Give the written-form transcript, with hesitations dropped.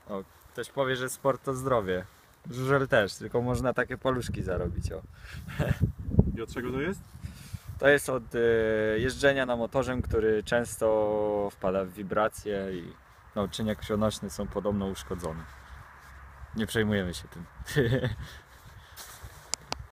O, ktoś powie, że sport to zdrowie. Żużel też, tylko można takie paluszki zarobić. O. I od czego to jest? To jest od jeżdżenia na motorze, który często wpada w wibracje i naczynia krwionośne są podobno uszkodzone. Nie przejmujemy się tym.